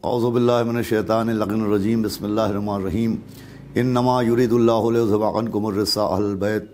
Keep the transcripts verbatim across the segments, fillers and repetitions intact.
اعوذ باللہ من الشیطان اللعین الرجیم بسم اللہ الرحمن الرحیم انما یرید اللہ لیذھب عنکم الرجس اہل البیت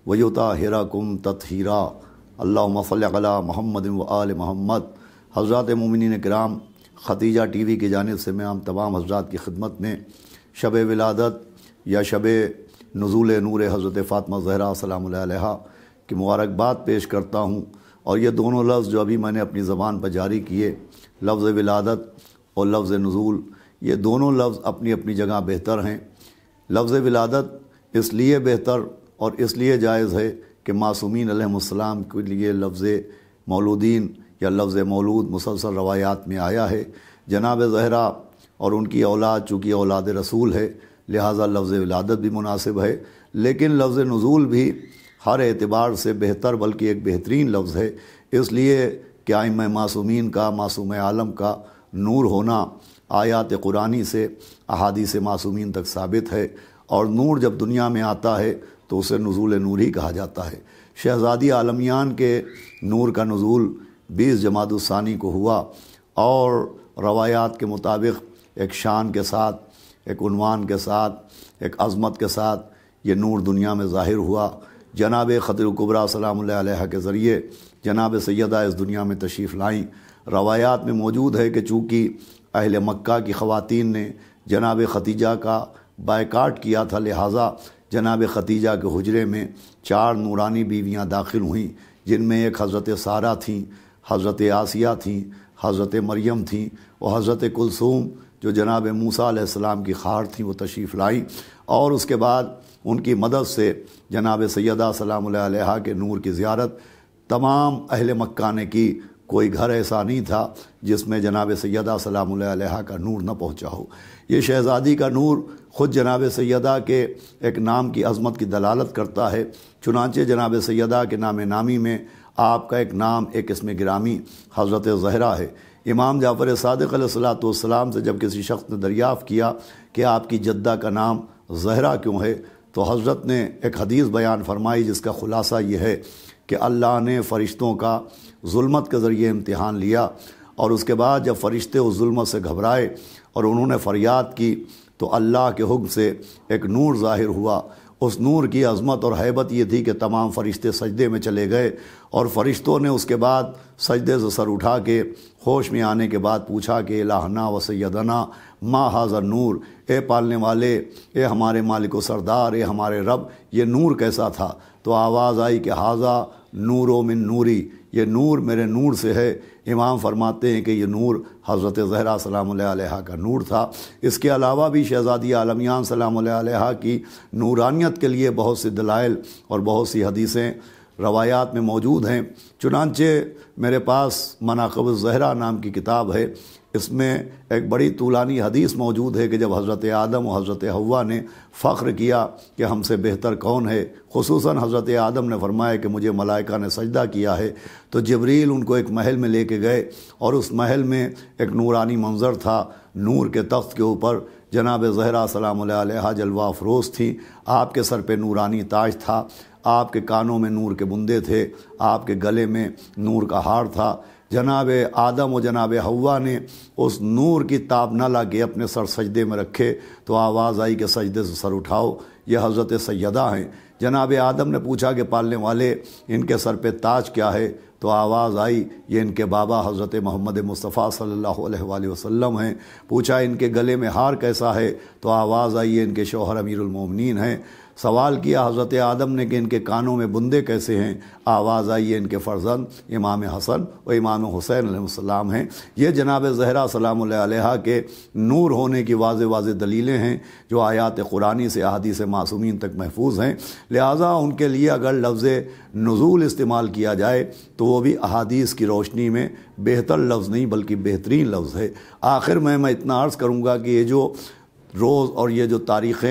ویطہرکم تطہیرا اللہم صل علی محمد و آل محمد۔ حضرات مومنین کرام، ختیجہ ٹی وی کی جانب سے میں ہم تمام حضرات کی خدمت میں شب ولادت یا شب نزول نور حضرت فاطمہ زہرا سلام اللہ علیہا کی مبارکباد پیش کرتا ہوں۔ اور یہ دونوں لفظ جو ابھی میں نے اپنی زبان پر جاری کیے، لفظ ولادت اور لفظ نزول، یہ دونوں لفظ اپنی اپنی جگہ بہتر ہیں۔ لفظ ولادت اس لیے بہتر اور اس لیے جائز ہے کہ معصومین علیہ السلام کے لیے لفظ مولودین یا لفظ مولود مسلسل روایات میں آیا ہے۔ جناب زہرا اور ان کی اولاد چونکہ اولاد رسول ہے، لہٰذا لفظ ولادت بھی مناسب ہے، لیکن لفظ نزول بھی ہر اعتبار سے بہتر بلکہ ایک بہترین لفظ ہے، اس لیے کہ ائمہ معصومین کا، معصوم عالم کا نور ہونا آیات قرآنی سے احادیث معصومین تک ثابت ہے، اور نور جب دنیا میں آتا ہے تو اسے نزول نور ہی کہا جاتا ہے۔ شہزادی عالمیان کے نور کا نزول بیس جمادی الثانی کو ہوا، اور روایات کے مطابق ایک شان کے ساتھ، ایک عنوان کے ساتھ، ایک عظمت کے ساتھ یہ نور دنیا میں ظاہر ہوا۔ جناب خدر کبریٰ سلام اللہ علیہ کے ذریعے جناب سیدہ اس دنیا میں تشریف لائیں۔ روایات میں موجود ہے کہ چونکہ اہل مکہ کی خواتین نے جناب ختیجہ کا بائیکاٹ کیا تھا، لہٰذا جناب ختیجہ کے حجرے میں چار نورانی بیویاں داخل ہوئیں، جن میں ایک حضرت سارہ تھیں، حضرت آسیہ تھیں، حضرت مریم تھیں، اور حضرت کلثوم جو جناب موسیٰ علیہ السلام کی خواہر تھیں، وہ تشریف لائیں۔ اور اس کے بعد ان کی مدد سے جناب سیدہ سلام اللہ علیہا کے نور کی زیارت تمام اہل مکہ نے کی۔ کوئی گھر ایسا نہیں تھا جس میں جناب سیدہ سلام اللہ علیہا کا نور نہ پہنچا ہو۔ یہ شہزادی کا نور خود جناب سیدہ کے ایک نام کی عظمت کی دلالت کرتا ہے، چنانچہ جناب سیدہ کے نام نامی میں آپ کا ایک نام، ایک اسم گرامی حضرت زہرا ہے۔ امام جعفر صادق علیہ الصلوۃ والسلام سے جب کسی شخص نے دریافت کیا کہ آپ کی جدہ کا نام زہرا کیوں ہے، تو حضرت نے ایک حدیث بیان فرمائی جس کا خلاصہ یہ ہے کہ اللہ نے فرشتوں کا ظلمت کے ذریعے امتحان لیا، اور اس کے بعد جب فرشتے اس ظلمت سے گھبرائے اور انہوں نے فریاد کی تو اللہ کے حکم سے ایک نور ظاہر ہوا۔ اس نور کی عظمت اور ہیبت یہ تھی کہ تمام فرشتے سجدے میں چلے گئے، اور فرشتوں نے اس کے بعد سجدے سے سر اٹھا کے ہوش میں آنے کے بعد پوچھا کہ الہنا و سیدنا ما ھذا نور، اے پالنے والے، اے ہمارے مالک و سردار، اے ہمارے رب، یہ نور کیسا تھا؟ تو آواز آئی کہ ھذا نور من نوری، یہ نور میرے نور سے ہے۔ امام فرماتے ہیں کہ یہ نور حضرت زہرا سلام اللہ علیہا کا نور تھا۔ اس کے علاوہ بھی شہزادی عالمیان سلام اللہ علیہا کی نورانیت کے لیے بہت سی دلائل اور بہت سی حدیثیں روایات میں موجود ہیں۔ چنانچہ میرے پاس مناقب الزہرا نام کی کتاب ہے، اس میں ایک بڑی طولانی حدیث موجود ہے کہ جب حضرت آدم و حضرت حوا نے فخر کیا کہ ہم سے بہتر کون ہے، خصوصاً حضرت آدم نے فرمایا کہ مجھے ملائکہ نے سجدہ کیا ہے، تو جبریل ان کو ایک محل میں لے کے گئے، اور اس محل میں ایک نورانی منظر تھا۔ نور کے تخت کے اوپر جناب زہرا سلام اللہ علیہا جلوہ افروز تھیں، آپ کے سر پہ نورانی تاج تھا، آپ کے کانوں میں نور کے بندے تھے، آپ کے گلے میں نور کا ہار تھا۔ جناب آدم و جناب حوا نے اس نور کی تاب نہ لا کے اپنے سر سجدے میں رکھے، تو آواز آئی کہ سجدے سے سر اٹھاؤ، یہ حضرت سیدہ ہیں۔ جناب آدم نے پوچھا کہ پالنے والے، ان کے سر پہ تاج کیا ہے؟ تو آواز آئی یہ ان کے بابا حضرت محمد مصطفیٰ صلی اللہ علیہ وآلہ وسلم ہیں۔ پوچھا ان کے گلے میں ہار کیسا ہے؟ تو آواز آئی یہ ان کے شوہر امیر المومنین ہیں۔ سوال کیا حضرت آدم نے کہ ان کے کانوں میں بندے کیسے ہیں؟ آواز آئی یہ ان کے فرزند امام حسن و امام حسین علیہ السلام ہیں۔ یہ جناب زہرا سلام اللہ علیہا کے نور ہونے کی واضح واضح دلیلیں ہیں جو آیات قرآنی سے احادیث معصومین تک محفوظ ہیں، لہٰذا ان کے لیے اگر لفظ نزول استعمال کیا جائے تو وہ بھی احادیث کی روشنی میں بہتر لفظ نہیں بلکہ بہترین لفظ ہے۔ آخر میں میں اتنا عرض کروں گا کہ یہ جو روز اور یہ جو تاریخیں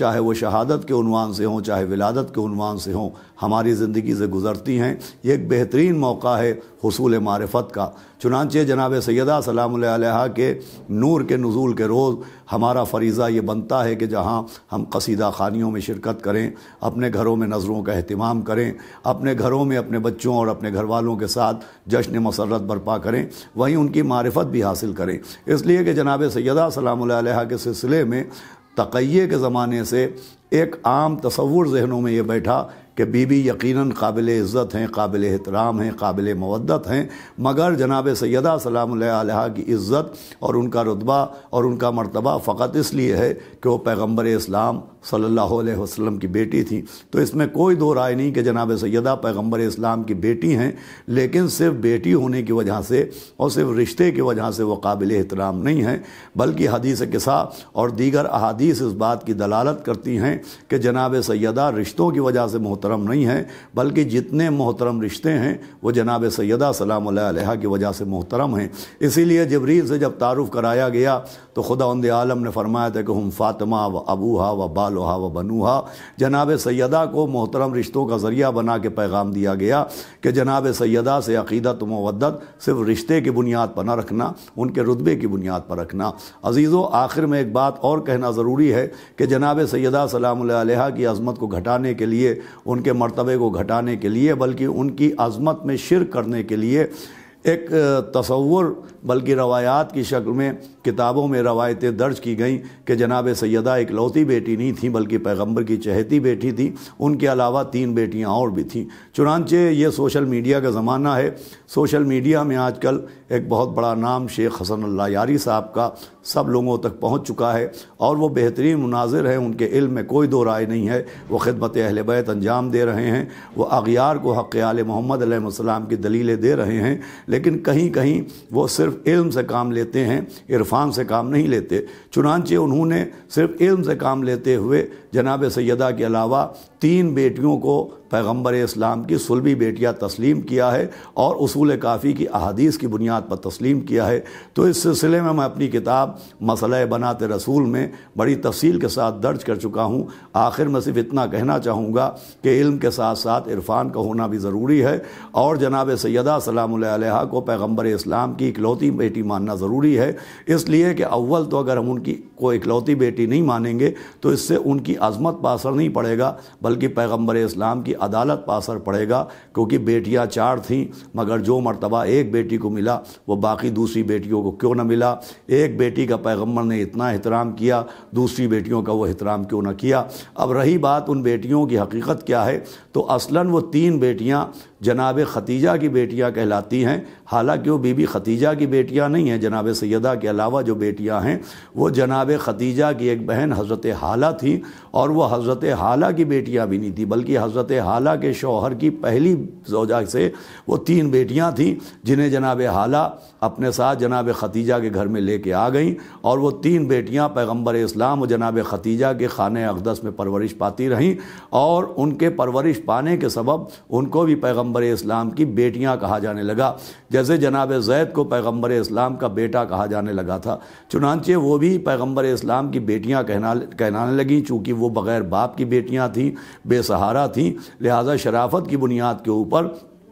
چاہے وہ شہادت کے عنوان سے ہوں چاہے ولادت کے عنوان سے ہوں ہماری زندگی سے گزرتی ہیں۔ یہ ایک بہترین موقع ہے حصول معرفت کا۔ چنانچہ جناب سیدہ سلام اللہ علیہا کے نور کے نزول کے روز ہمارا فریضہ یہ بنتا ہے کہ جہاں ہم قصیدہ خوانیوں میں شرکت کریں، اپنے گھروں میں نظروں کا اہتمام کریں، اپنے گھروں میں اپنے بچوں اور اپنے گھر والوں کے ساتھ جشن مسرت برپا کریں، وہیں ان کی معرفت بھی حاصل کریں۔ اس لیے کہ جناب سیدہ سلام اللہ علیہا کے سلسلے میں تقیہ کے زمانے سے ایک عام تصور ذہنوں میں یہ بیٹھا کہ بی بی یقیناً قابل عزت ہیں، قابل احترام ہیں، قابل مودت ہیں، مگر جناب سیدہ سلام اللہ علیہا کی عزت اور ان کا رتبہ اور ان کا مرتبہ فقط اس لیے ہے کہ وہ پیغمبر اسلام صلی اللہ علیہ وسلم کی بیٹی تھی۔ تو اس میں کوئی دو رائے نہیں کہ جناب سیدہ پیغمبر اسلام کی بیٹی ہیں، لیکن صرف بیٹی ہونے کی وجہ سے اور صرف رشتے کی وجہ سے وہ قابل احترام نہیں ہیں، بلکہ حدیث قصہ اور دیگر احادیث اس بات کی دلالت کرتی ہیں کہ جناب سیدہ رشتوں کی وجہ سے محترم نہیں ہیں، بلکہ جتنے محترم رشتے ہیں وہ جناب سیدہ سلام اللہ علیہا کی وجہ سے محترم ہیں۔ اسی لیے جبریل سے جب تعارف کرایا گیا تو خداوند عالم نے فرمایا تھا کہ ہم فاطمہ و ابوہا و بالوہا و بنوہا، جناب سیدہ کو محترم رشتوں کا ذریعہ بنا کے پیغام دیا گیا کہ جناب سیدہ سے عقیدت و مودت صرف رشتے کی بنیاد پر نہ رکھنا، ان کے رتبے کی بنیاد پر رکھنا۔ عزیزو، آخر میں ایک بات اور کہنا ضروری ہے کہ جناب سیدہ سلام اللہ علیہا کی عظمت کو گھٹانے کے لیے، ان کے مرتبے کو گھٹانے کے لیے، بلکہ ان کی عظمت میں شرک کرنے کے لیے ایک تصور بلکہ روایات کی شکل میں کتابوں میں روایتیں درج کی گئیں کہ جناب سیدہ اکلوتی بیٹی نہیں تھیں بلکہ پیغمبر کی چہیتی بیٹی تھی، ان کے علاوہ تین بیٹیاں اور بھی تھیں۔ چنانچہ یہ سوشل میڈیا کا زمانہ ہے۔ سوشل میڈیا میں آج کل ایک بہت بڑا نام شیخ حسن اللہ یاری صاحب کا سب لوگوں تک پہنچ چکا ہے، اور وہ بہترین مناظر ہیں، ان کے علم میں کوئی دو رائے نہیں ہے، وہ خدمت اہل بیت انجام دے رہے ہیں، وہ اغیار کو حق آل محمد علیہ السلام کی دلیلیں دے رہے ہیں، لیکن کہیں کہیں وہ صرف علم سے کام لیتے ہیں، عرفان سے کام نہیں لیتے۔ چنانچہ انہوں نے صرف علم سے کام لیتے ہوئے جناب سیدہ کے علاوہ تین بیٹیوں کو پیغمبر اسلام کی صلبی بیٹیاں تسلیم کیا ہے اور اصول کافی کی احادیث کی بنیاد پر تسلیم کیا ہے۔ تو اس سلسلے میں میں اپنی کتاب مسئلہ بنات رسول میں بڑی تفصیل کے ساتھ درج کر چکا ہوں۔ آخر میں صرف اتنا کہنا چاہوں گا کہ علم کے ساتھ ساتھ عرفان کا ہونا بھی ضروری ہے، اور جناب سیدہ سلام اللہ علیہا کو پیغمبر اسلام کی اکلوتی بیٹی ماننا ضروری ہے، اس لیے کہ اول تو اگر ہم ان کی کوئی اکلوتی بیٹی نہیں مانیں گے تو اس سے ان کی عظمت پر اثر نہیں پڑے گا، بلکہ پیغمبر اسلام کی عدالت پر اثر پڑے گا، کیونکہ بیٹیاں چار تھیں مگر جو مرتبہ ایک بیٹی کو ملا وہ باقی دوسری بیٹیوں کو کیوں نہ ملا؟ ایک بیٹی کا پیغمبر نے اتنا احترام کیا، دوسری بیٹیوں کا وہ احترام کیوں نہ کیا؟ اب رہی بات ان بیٹیوں کی حقیقت کیا ہے، تو اصلاً وہ تین بیٹیاں جناب ختیجہ کی بیٹیاں کہلاتی ہیں، حالانکہ وہ بی بی ختیجہ کی بیٹیاں نہیں ہیں۔ جناب سیدہ کے علاوہ جو بیٹیاں ہیں وہ جناب ختیجہ کی ایک بہن حضرت حالہ تھی، اور وہ حضرت حالہ کی بیٹیاں بھی نہیں تھی بلکہ حضرت حالہ کے شوہر کی پہلی زوجہ سے وہ تین بیٹیاں تھیں جنہیں جناب حالہ اپنے ساتھ جناب ختیجہ کے گھر میں لے کے آ گئیں، اور وہ تین بیٹیاں پیغمبر اسلام و جناب ختیجہ کے خانہ اقدس میں پرورش پاتی رہیں، اور ان کے پرورش پانے کے سبب ان کو بھی پیغمبر اسلام کی بیٹیاں کہا جانے لگا، جیسے جناب زید کو پیغمبر اسلام کا بیٹا کہا جانے لگا تھا۔ چنانچہ وہ بھی پیغمبر اسلام کی بیٹیاں کہلانے لگیں، چونکہ وہ بغیر باپ کی بیٹیاں تھیں، بے سہارا تھیں، لہذا شرافت کی بنیاد کے اوپر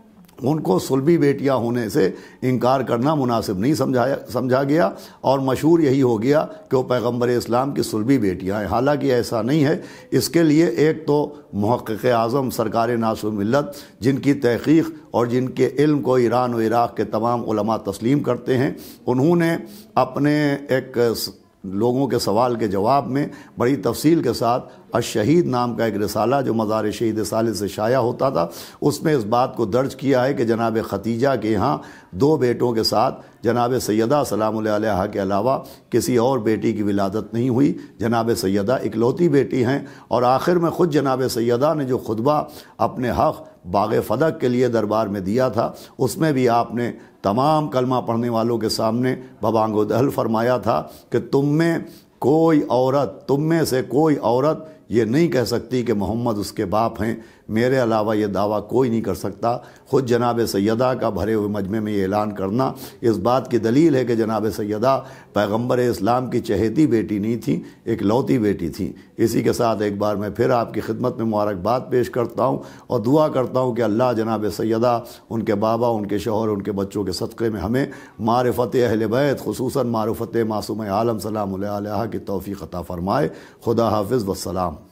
ان کو صلبی بیٹیاں ہونے سے انکار کرنا مناسب نہیں سمجھایا سمجھا گیا، اور مشہور یہی ہو گیا کہ وہ پیغمبر اسلام کی صلبی بیٹیاں ہیں، حالانکہ ایسا نہیں ہے۔ اس کے لیے ایک تو محقق اعظم سرکار ناصر ملت، جن کی تحقیق اور جن کے علم کو ایران و عراق کے تمام علماء تسلیم کرتے ہیں، انہوں نے اپنے ایک لوگوں کے سوال کے جواب میں بڑی تفصیل کے ساتھ الشہید نام کا ایک رسالہ جو مزار شہید صالح سے شائع ہوتا تھا، اس میں اس بات کو درج کیا ہے کہ جناب ختیجہ کے ہاں دو بیٹوں کے ساتھ جناب سیدہ سلام اللہ علیہا کے علاوہ کسی اور بیٹی کی ولادت نہیں ہوئی، جناب سیدہ اکلوتی بیٹی ہیں۔ اور آخر میں خود جناب سیدہ نے جو خطبہ اپنے حق باغ فدق کے لیے دربار میں دیا تھا، اس میں بھی آپ نے تمام کلمہ پڑھنے والوں کے سامنے ببانگ و دہل فرمایا تھا کہ تم میں کوئی عورت تم میں سے کوئی عورت یہ نہیں کہہ سکتی کہ محمد اس کے باپ ہیں، میرے علاوہ یہ دعویٰ کوئی نہیں کر سکتا۔ خود جناب سیدہ کا بھرے ہوئے مجمع میں یہ اعلان کرنا اس بات کی دلیل ہے کہ جناب سیدہ پیغمبر اسلام کی چہیتی بیٹی نہیں تھی، ایک لوتی بیٹی تھی۔ اسی کے ساتھ ایک بار میں پھر آپ کی خدمت میں مبارکباد پیش کرتا ہوں اور دعا کرتا ہوں کہ اللہ جناب سیدہ، ان کے بابا، ان کے شوہر، ان کے بچوں کے صدقے میں ہمیں معرفت اہل بیت، خصوصاً معرفت معصوم عالم سلام علیہ کی توفیق عطا فرمائے۔ خدا حافظ والسلام۔